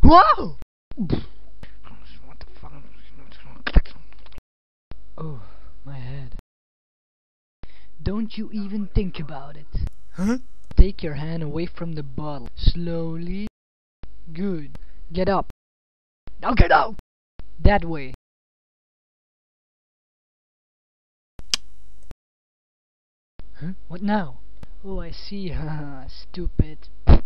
Whoa! What the fuck? Oh, my head. Don't you even think about it. Huh? Take your hand away from the bottle. Slowly. Good. Get up. Now get out! That way. Huh? What now? Oh, I see. Haha, stupid.